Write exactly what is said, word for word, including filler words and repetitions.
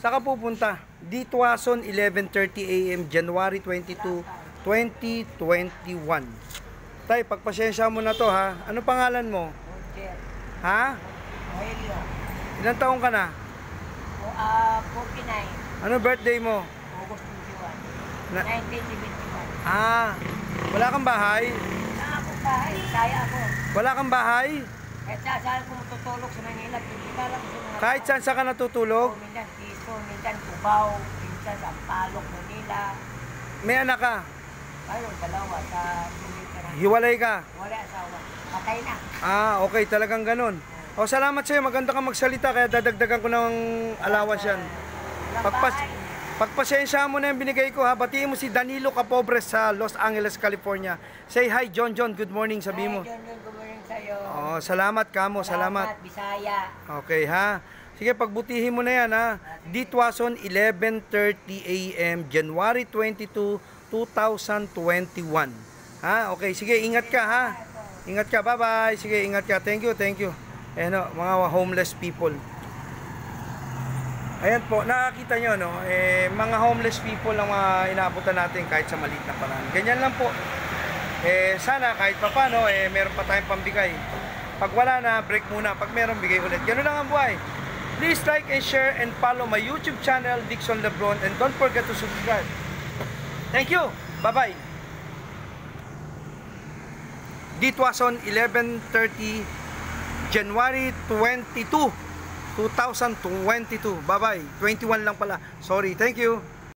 Saan ka pupunta? Ditwason, eleven thirty a m January twenty-second, twenty twenty-one. Tay, pagpasensya mo na to ha. Ano pangalan mo? Ha? Noelio. Ilang taong ka na? Uh, forty-nine. Ano birthday mo? August twenty-one. Na nineteen seventy-one. ah, wala kang bahay? Wala akong bahay. Kaya ako. Wala kang bahay? Kahit saan saan ko matutulog sa Manila. Kita lang sa mga... Kahit saan saan ka natutulog? Oh, minsan dito, minsan Cubao, minsan sa Palok, Manila. May anak ka? Ayun, dalawa sa Pilipinas. Hiwalay ka? Wala asawa. Patay na. Ah, okay, talagang ganun. O, salamat sa'yo. Maganda kang magsalita kaya dadagdagan ko ng allowance yan. Pagpas pagpasensya mo na yung binigay ko ha. Batiin mo si Danilo Capobres sa Los Angeles, California. Say hi, John John. Good morning, sabi mo. Hi, John John. Good morning sa'yo. Oh, salamat kamo, salamat. Salamat, Bisaya. Okay ha. Sige, pagbutihin mo na yan ha. Ditwason, eleven thirty a m January twenty-second, two thousand twenty-one. Ha? Okay, sige, ingat ka ha. Ingat ka, bye-bye. Sige, ingat ka. Thank you, thank you. Eh no, mga homeless people. Ayan po, nakakita nyo, no? Eh, mga homeless people ang mga inaabutan natin kahit sa maliit na paraan. Ganyan lang po. Eh, sana kahit pa paano, eh, meron pa tayong pambigay. Pag wala na, break muna. Pag meron, bigay ulit. Ganun lang ang buhay. Please like and share and follow my YouTube channel, Dixon Lebron. And don't forget to subscribe. Thank you. Bye-bye. Ditwason, eleven thirty January twenty-second, two thousand twenty-two. Bye-bye. twenty-one lang pala. Sorry. Thank you.